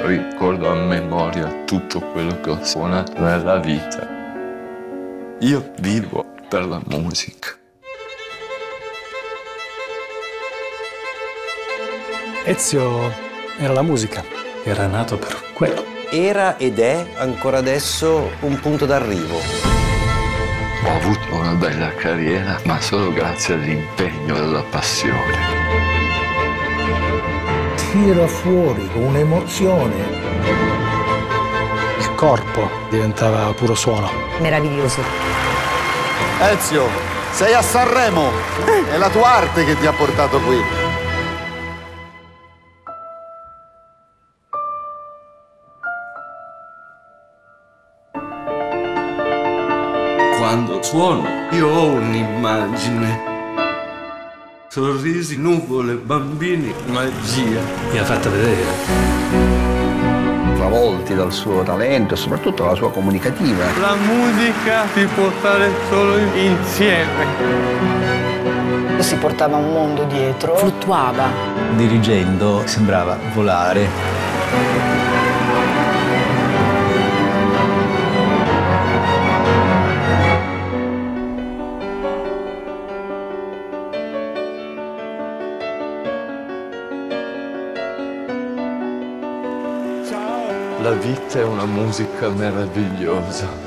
ricordo a memoria tutto quello che ho suonato nella vita. Io vivo per la musica. Ezio era la musica, era nato per quello. Era ed è ancora adesso un punto d'arrivo. Ho avuto una bella carriera, ma solo grazie all'impegno e alla passione. Tira fuori con un'emozione. Il corpo diventava puro suono. Meraviglioso. Ezio, sei a Sanremo! È la tua arte che ti ha portato qui. Quando suono, io ho un'immagine. Sorrisi, nuvole, bambini, magia. Mi ha fatto vedere. Travolti dal suo talento e soprattutto dalla sua comunicativa. La musica ti può stare solo insieme. Si portava un mondo dietro. Fluttuava. Dirigendo sembrava volare. La vita è una musica meravigliosa.